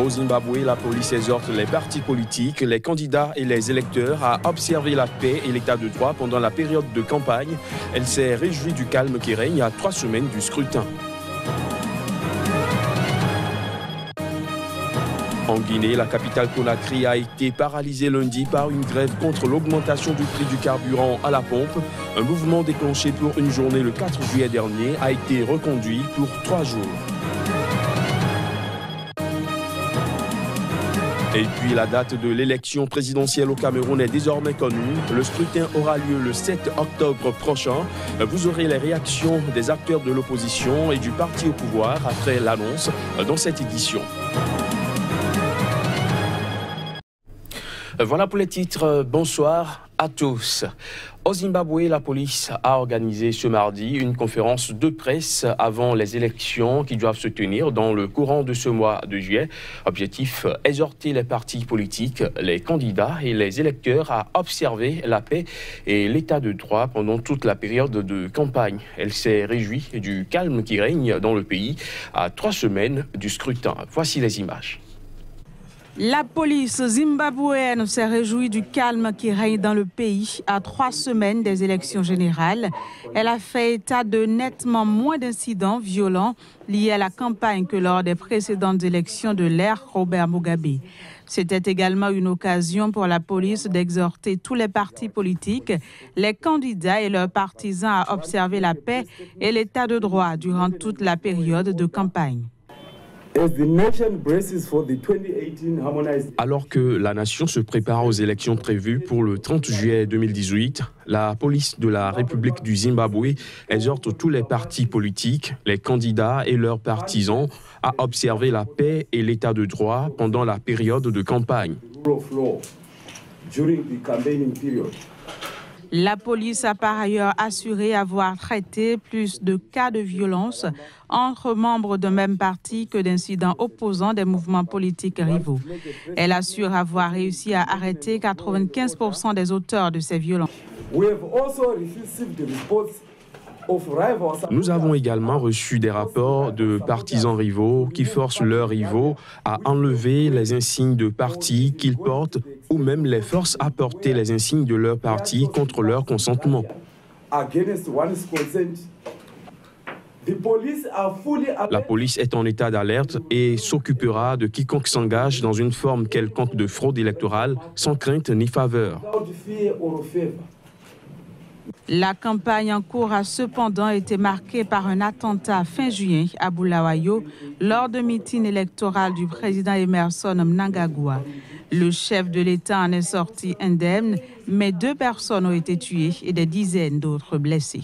Au Zimbabwe, la police exhorte les partis politiques, les candidats et les électeurs à observer la paix et l'état de droit pendant la période de campagne. Elle s'est réjouie du calme qui règne à 3 semaines du scrutin. En Guinée, la capitale Conakry a été paralysée lundi par une grève contre l'augmentation du prix du carburant à la pompe. Un mouvement déclenché pour une journée le 4 juillet dernier a été reconduit pour 3 jours. Et puis la date de l'élection présidentielle au Cameroun est désormais connue. Le scrutin aura lieu le 7 octobre prochain. Vous aurez les réactions des acteurs de l'opposition et du parti au pouvoir après l'annonce dans cette édition. Voilà pour les titres. Bonsoir à tous. Au Zimbabwe, la police a organisé ce mardi une conférence de presse avant les élections qui doivent se tenir dans le courant de ce mois de juillet. Objectif, exhorter les partis politiques, les candidats et les électeurs à observer la paix et l'état de droit pendant toute la période de campagne. Elle s'est réjouie du calme qui règne dans le pays à 3 semaines du scrutin. Voici les images. La police zimbabwéenne s'est réjouie du calme qui règne dans le pays à 3 semaines des élections générales. Elle a fait état de nettement moins d'incidents violents liés à la campagne que lors des précédentes élections de l'ère Robert Mugabe. C'était également une occasion pour la police d'exhorter tous les partis politiques, les candidats et leurs partisans à observer la paix et l'état de droit durant toute la période de campagne. Alors que la nation se prépare aux élections prévues pour le 30 juillet 2018, la police de la République du Zimbabwe exhorte tous les partis politiques, les candidats et leurs partisans à observer la paix et l'état de droit pendant la période de campagne. La police a par ailleurs assuré avoir traité plus de cas de violence entre membres d'un même parti que d'incidents opposant des mouvements politiques rivaux. Elle assure avoir réussi à arrêter 95% des auteurs de ces violences. Nous avons également reçu des rapports de partisans rivaux qui forcent leurs rivaux à enlever les insignes de parti qu'ils portent ou même les forcent à porter les insignes de leur parti contre leur consentement. La police est en état d'alerte et s'occupera de quiconque s'engage dans une forme quelconque de fraude électorale sans crainte ni faveur. La campagne en cours a cependant été marquée par un attentat fin juin à Bulawayo lors d'un meeting électoral du président Emmerson Mnangagwa. Le chef de l'État en est sorti indemne, mais 2 personnes ont été tuées et des dizaines d'autres blessées.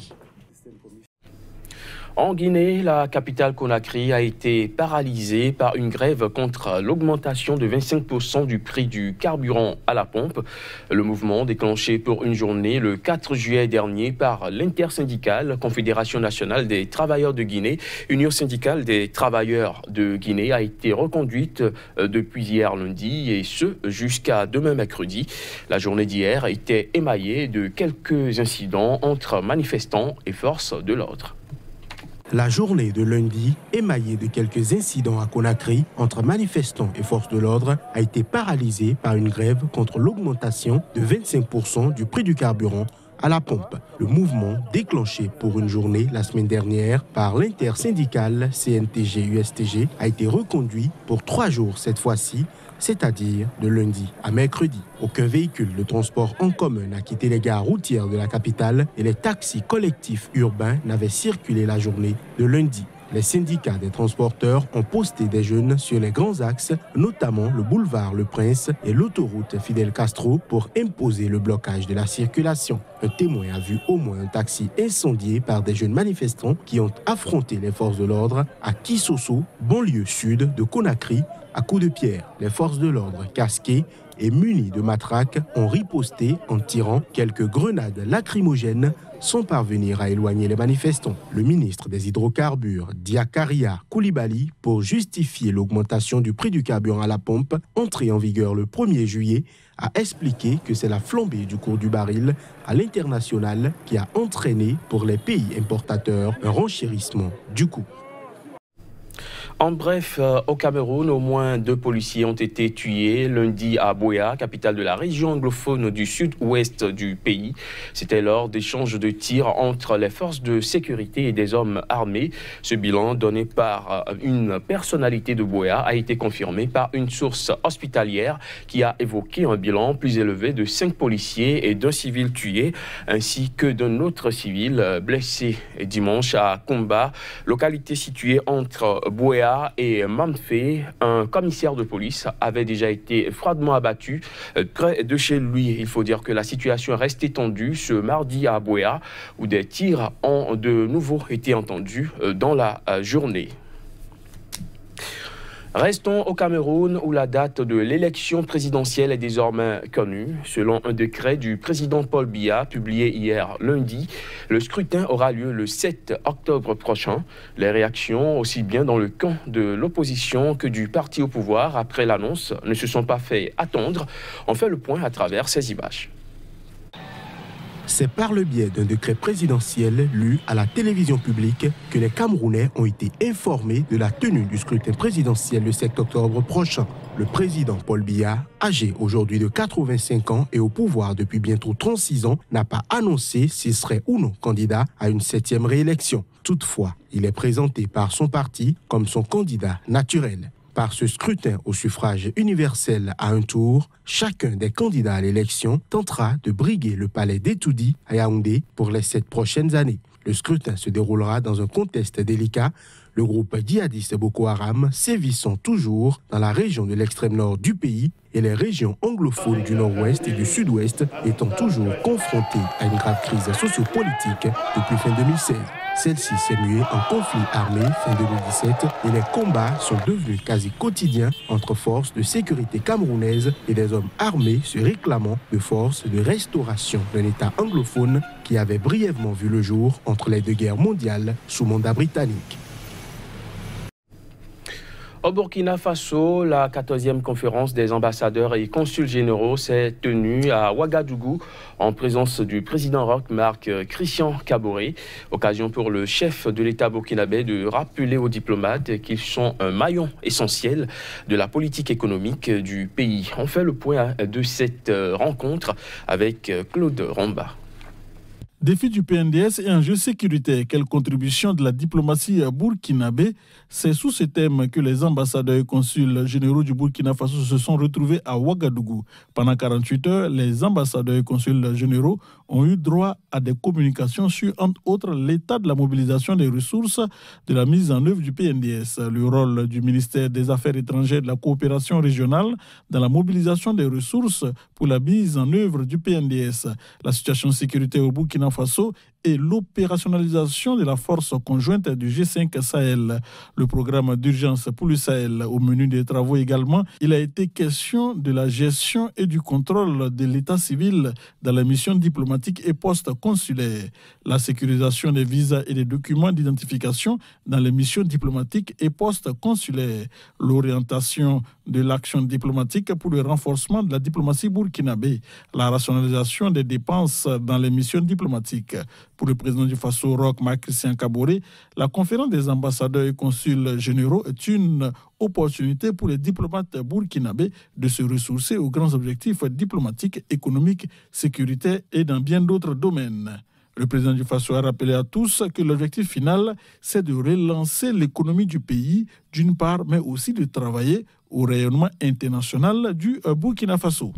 En Guinée, la capitale Conakry a été paralysée par une grève contre l'augmentation de 25% du prix du carburant à la pompe. Le mouvement, déclenché pour une journée le 4 juillet dernier par l'intersyndicale Confédération nationale des travailleurs de Guinée, Union syndicale des travailleurs de Guinée, a été reconduite depuis hier lundi et ce jusqu'à demain mercredi. La journée d'hier était émaillée de quelques incidents entre manifestants et forces de l'ordre. La journée de lundi, émaillée de quelques incidents à Conakry entre manifestants et forces de l'ordre, a été paralysée par une grève contre l'augmentation de 25% du prix du carburant à la pompe. Le mouvement, déclenché pour une journée la semaine dernière par l'intersyndicale CNTG-USTG, a été reconduit pour 3 jours cette fois-ci, c'est-à-dire de lundi à mercredi. Aucun véhicule de transport en commun n'a quitté les gares routières de la capitale et les taxis collectifs urbains n'avaient circulé la journée de lundi. Les syndicats des transporteurs ont posté des jeunes sur les grands axes, notamment le boulevard Le Prince et l'autoroute Fidel Castro, pour imposer le blocage de la circulation. Un témoin a vu au moins un taxi incendié par des jeunes manifestants qui ont affronté les forces de l'ordre à Kisoso, banlieue sud de Conakry, à coups de pierre. Les forces de l'ordre casquées et munies de matraques ont riposté en tirant quelques grenades lacrymogènes sans parvenir à éloigner les manifestants. Le ministre des Hydrocarbures, Diakaria Koulibaly, pour justifier l'augmentation du prix du carburant à la pompe, entrée en vigueur le 1er juillet, a expliqué que c'est la flambée du cours du baril à l'international qui a entraîné pour les pays importateurs un renchérissement du coût. En bref, au Cameroun, au moins 2 policiers ont été tués lundi à Buea, capitale de la région anglophone du sud-ouest du pays. C'était lors d'échanges de tirs entre les forces de sécurité et des hommes armés. Ce bilan donné par une personnalité de Buea a été confirmé par une source hospitalière qui a évoqué un bilan plus élevé de 5 policiers et d'1 civil tué, ainsi que d'un autre civil blessé dimanche à Kumba, localité située entre Buea et Mamfé. Un commissaire de police avait déjà été froidement abattu près de chez lui. Il faut dire que la situation reste tendue ce mardi à Buea, où des tirs ont de nouveau été entendus dans la journée. Restons au Cameroun où la date de l'élection présidentielle est désormais connue. Selon un décret du président Paul Biya publié hier lundi, le scrutin aura lieu le 7 octobre prochain. Les réactions, aussi bien dans le camp de l'opposition que du parti au pouvoir après l'annonce, ne se sont pas fait attendre. On fait le point à travers ces images. C'est par le biais d'un décret présidentiel lu à la télévision publique que les Camerounais ont été informés de la tenue du scrutin présidentiel le 7 octobre prochain. Le président Paul Biya, âgé aujourd'hui de 85 ans et au pouvoir depuis bientôt 36 ans, n'a pas annoncé s'il serait ou non candidat à une 7e réélection. Toutefois, il est présenté par son parti comme son candidat naturel. Par ce scrutin au suffrage universel à un tour, chacun des candidats à l'élection tentera de briguer le palais d'Etoudi à Yaoundé pour les 7 prochaines années. Le scrutin se déroulera dans un contexte délicat, le groupe djihadiste Boko Haram sévissant toujours dans la région de l'extrême nord du pays et les régions anglophones du nord-ouest et du sud-ouest étant toujours confrontées à une grave crise sociopolitique depuis fin 2016. Celle-ci s'est muée en conflit armé fin 2017 et les combats sont devenus quasi quotidiens entre forces de sécurité camerounaises et des hommes armés se réclamant de forces de restauration d'un État anglophone qui avait brièvement vu le jour entre les 2 guerres mondiales sous mandat britannique. Au Burkina Faso, la 14e conférence des ambassadeurs et consuls généraux s'est tenue à Ouagadougou en présence du président Roch Marc Christian Kaboré. Occasion pour le chef de l'État burkinabé de rappeler aux diplomates qu'ils sont un maillon essentiel de la politique économique du pays. On fait le point de cette rencontre avec Claude Romba. Défi du PNDS et enjeux sécuritaires, quelle contribution de la diplomatie burkinabé? C'est sous ce thème que les ambassadeurs et consuls généraux du Burkina Faso se sont retrouvés à Ouagadougou. Pendant 48 heures, les ambassadeurs et consuls généraux ont eu droit à des communications sur, entre autres, l'état de la mobilisation des ressources de la mise en œuvre du PNDS, le rôle du ministère des Affaires étrangères et de la coopération régionale dans la mobilisation des ressources pour la mise en œuvre du PNDS, la situation sécuritaire au Burkina Faso et l'opérationnalisation de la force conjointe du G5 Sahel, le programme d'urgence pour le Sahel. Au menu des travaux également, il a été question de la gestion et du contrôle de l'état civil dans la mission diplomatique et post-consulaire, la sécurisation des visas et des documents d'identification dans les missions diplomatiques et post-consulaires, l'orientation de l'action diplomatique pour le renforcement de la diplomatie burkinabé, la rationalisation des dépenses dans les missions diplomatiques. Pour le président du Faso, Roch Marc Christian Kaboré, la conférence des ambassadeurs et consuls généraux est une opportunité pour les diplomates burkinabés de se ressourcer aux grands objectifs diplomatiques, économiques, sécuritaires et dans bien d'autres domaines. Le président du Faso a rappelé à tous que l'objectif final, c'est de relancer l'économie du pays, d'une part, mais aussi de travailler au rayonnement international du Burkina Faso.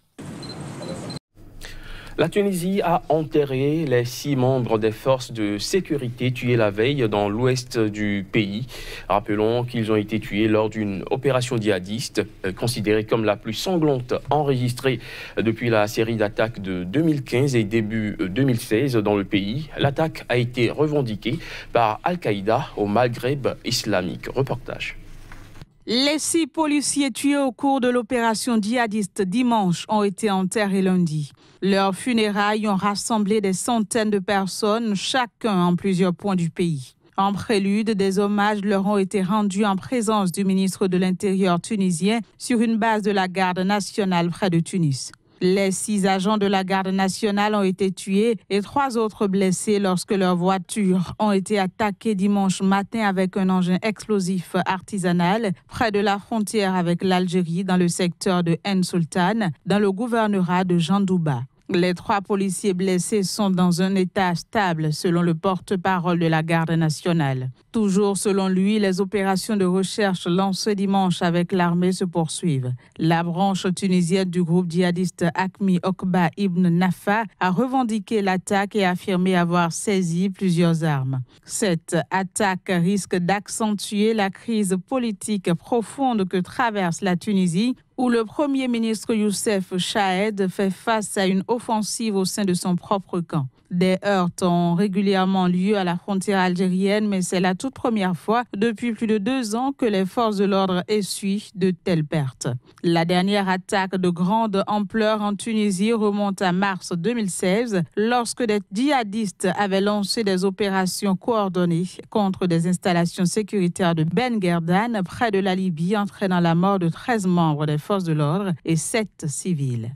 La Tunisie a enterré les 6 membres des forces de sécurité tués la veille dans l'ouest du pays. Rappelons qu'ils ont été tués lors d'une opération djihadiste considérée comme la plus sanglante enregistrée depuis la série d'attaques de 2015 et début 2016 dans le pays. L'attaque a été revendiquée par Al-Qaïda au Maghreb islamique. Reportage. Les 6 policiers tués au cours de l'opération djihadiste dimanche ont été enterrés lundi. Leurs funérailles ont rassemblé des centaines de personnes, chacun en plusieurs points du pays. En prélude, des hommages leur ont été rendus en présence du ministre de l'Intérieur tunisien sur une base de la garde nationale près de Tunis. Les 6 agents de la garde nationale ont été tués et 3 autres blessés lorsque leurs voitures ont été attaquées dimanche matin avec un engin explosif artisanal près de la frontière avec l'Algérie dans le secteur de N'Sultan, dans le gouvernorat de Jandouba. Les 3 policiers blessés sont dans un état stable, selon le porte-parole de la garde nationale. Toujours selon lui, les opérations de recherche lancées dimanche avec l'armée se poursuivent. La branche tunisienne du groupe djihadiste Akmi Okba Ibn Nafa a revendiqué l'attaque et affirmé avoir saisi plusieurs armes. Cette attaque risque d'accentuer la crise politique profonde que traverse la Tunisie, où le Premier ministre Youssef Chahed fait face à une offensive au sein de son propre camp. Des heurts ont régulièrement lieu à la frontière algérienne, mais c'est la toute première fois depuis plus de 2 ans que les forces de l'ordre essuient de telles pertes. La dernière attaque de grande ampleur en Tunisie remonte à mars 2016, lorsque des djihadistes avaient lancé des opérations coordonnées contre des installations sécuritaires de Ben Guerdane, près de la Libye, entraînant la mort de 13 membres des forces de l'ordre et 7 civils.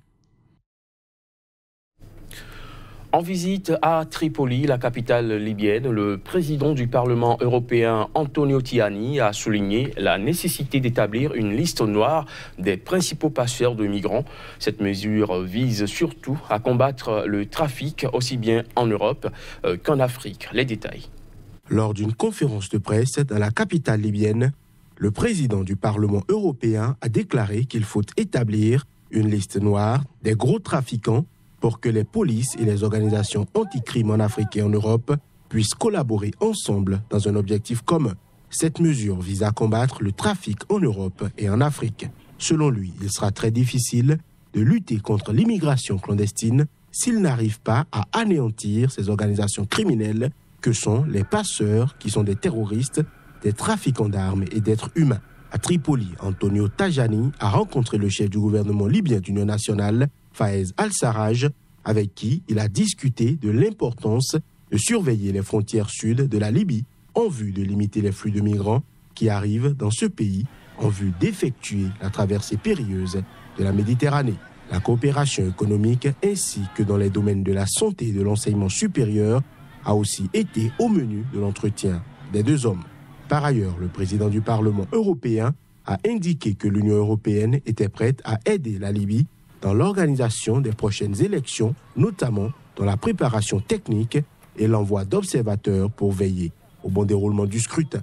En visite à Tripoli, la capitale libyenne, le président du Parlement européen Antonio Tajani a souligné la nécessité d'établir une liste noire des principaux passeurs de migrants. Cette mesure vise surtout à combattre le trafic aussi bien en Europe qu'en Afrique. Les détails. Lors d'une conférence de presse dans la capitale libyenne, le président du Parlement européen a déclaré qu'il faut établir une liste noire des gros trafiquants pour que les polices et les organisations anti-crime en Afrique et en Europe puissent collaborer ensemble dans un objectif commun. Cette mesure vise à combattre le trafic en Europe et en Afrique. Selon lui, il sera très difficile de lutter contre l'immigration clandestine s'il n'arrive pas à anéantir ces organisations criminelles que sont les passeurs, qui sont des terroristes, des trafiquants d'armes et d'êtres humains. À Tripoli, Antonio Tajani a rencontré le chef du gouvernement libyen d'Union nationale, Fayez al-Sarraj, avec qui il a discuté de l'importance de surveiller les frontières sud de la Libye en vue de limiter les flux de migrants qui arrivent dans ce pays en vue d'effectuer la traversée périlleuse de la Méditerranée. La coopération économique ainsi que dans les domaines de la santé et de l'enseignement supérieur a aussi été au menu de l'entretien des 2 hommes. Par ailleurs, le président du Parlement européen a indiqué que l'Union européenne était prête à aider la Libye dans l'organisation des prochaines élections, notamment dans la préparation technique et l'envoi d'observateurs pour veiller au bon déroulement du scrutin.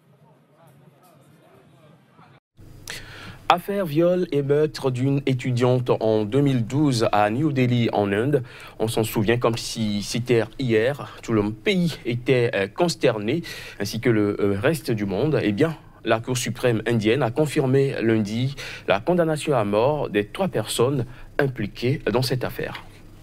Affaire viol et meurtre d'une étudiante en 2012 à New Delhi en Inde. On s'en souvient comme si c'était hier. Tout le pays était consterné, ainsi que le reste du monde. Eh bien, la Cour suprême indienne a confirmé lundi la condamnation à mort des 3 personnes impliquées dans cette affaire.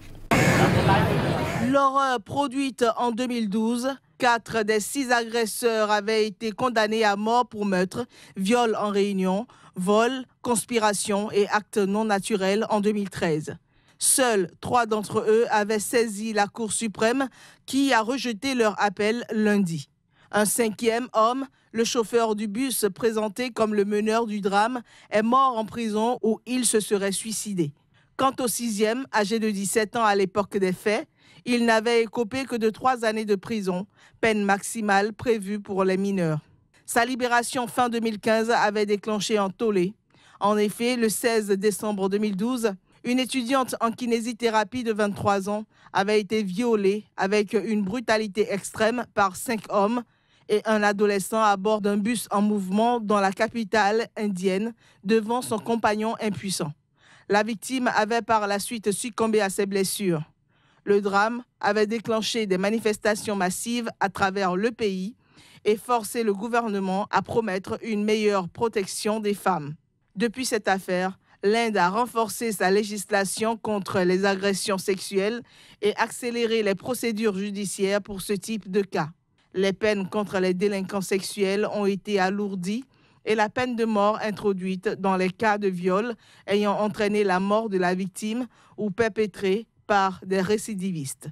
L'horreur produite en 2012, 4 des 6 agresseurs avaient été condamnés à mort pour meurtre, viol en réunion, vol, conspiration et actes non naturels en 2013. Seuls 3 d'entre eux avaient saisi la Cour suprême qui a rejeté leur appel lundi. Un 5e homme, le chauffeur du bus présenté comme le meneur du drame, est mort en prison où il se serait suicidé. Quant au 6e, âgé de 17 ans à l'époque des faits, il n'avait écopé que de 3 années de prison, peine maximale prévue pour les mineurs. Sa libération fin 2015 avait déclenché un tollé. En effet, le 16 décembre 2012, une étudiante en kinésithérapie de 23 ans avait été violée avec une brutalité extrême par 5 hommes et un adolescent à bord d'un bus en mouvement dans la capitale indienne devant son compagnon impuissant. La victime avait par la suite succombé à ses blessures. Le drame avait déclenché des manifestations massives à travers le pays et forcé le gouvernement à promettre une meilleure protection des femmes. Depuis cette affaire, l'Inde a renforcé sa législation contre les agressions sexuelles et accéléré les procédures judiciaires pour ce type de cas. Les peines contre les délinquants sexuels ont été alourdies et la peine de mort introduite dans les cas de viol ayant entraîné la mort de la victime ou perpétrée par des récidivistes.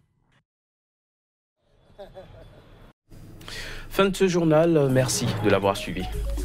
Fin de ce journal, merci de l'avoir suivi.